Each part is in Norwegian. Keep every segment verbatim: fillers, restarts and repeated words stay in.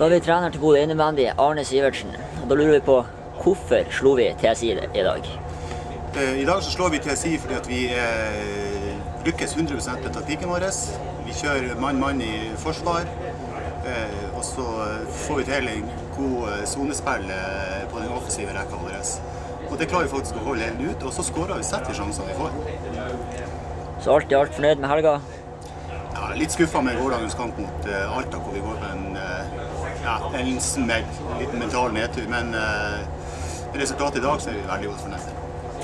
Da har vi trener til Bodø innebandy, Arne Sivertsen. Og da lurer vi på, hvorfor slo vi T S I i dag? I dag så slår vi T S I fordi at vi eh, lykkes hundre prosent med taktikken vår. Vi kjører mann-mann i forsvar, eh, og så får vi til en god zonespill på den offensive rekka vår. Og det klarer vi faktisk å holde helt ut, og så skårer vi sett i sjansene vi får. Så alt i alt fornøyd med helga? Ja, litt skuffet med gårdagens kamp mot uh, Alta, hvor vi går på en, uh, ja, en smell, en liten mental nedtur, men uh, resultatet i dag så er vi veldig godt fornøyd.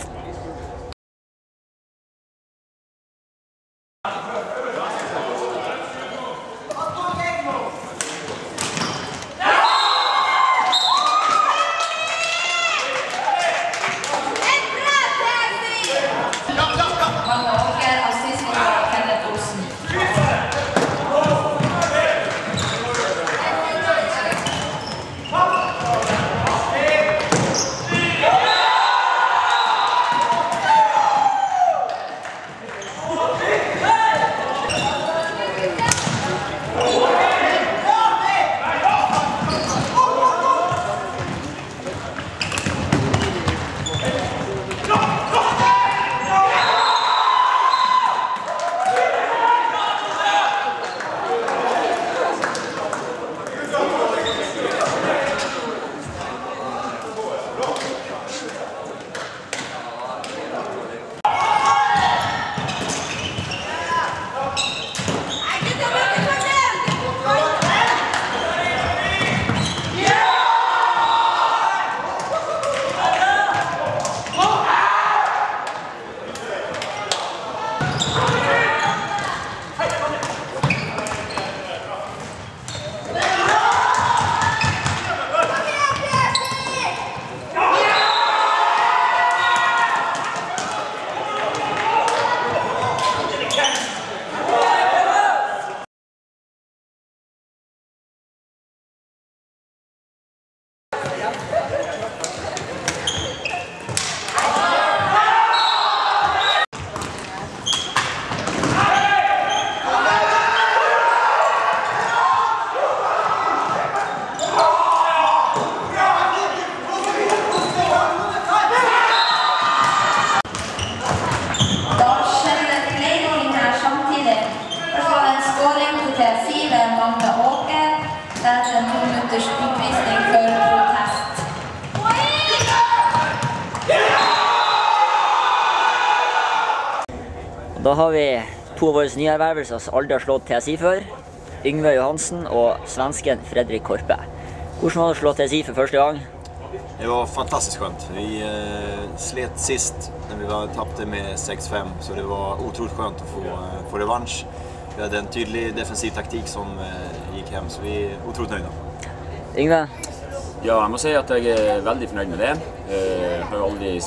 Da har vi to av våre nye ervervelser som aldri har slått T S I før. Yngve Johansen og svensken Fredrik Korpe. Hvordan var det å slå T S I for første gang? Det var fantastiskt skönt. Vi eh, slet sist när vi var tappade med sex fem, så det var otroligt skönt att få, eh, få revansch. Vi hade en tydlig defensiv taktik som eh, gick hem, så vi är otroligt nöjda. Yngve? Ja, jeg må si at jeg er veldig fornøyd med det. Jeg har jo aldri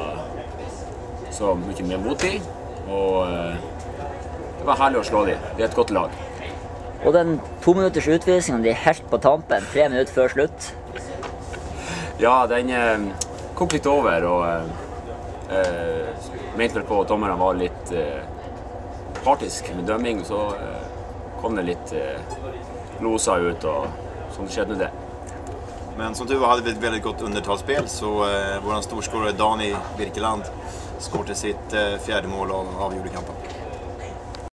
spillet så mye med motid, og det var herlig å slå dem. Det er et godt lag. Og den to minutters utvisningen de helt på tampen, tre minutter før slutt? Ja, den eh, kom litt over, og eh, mente vel på at dommerne var litt eh, partisk med dømming, så eh, kom det litt eh, loser ut, og sånn skjedde det. Men som tur var hade vi ett väldigt gott undertalsspel, så eh, vår storskorare Dani Birkeland skårade sitt eh, fjärde mål och avgjorde kampen.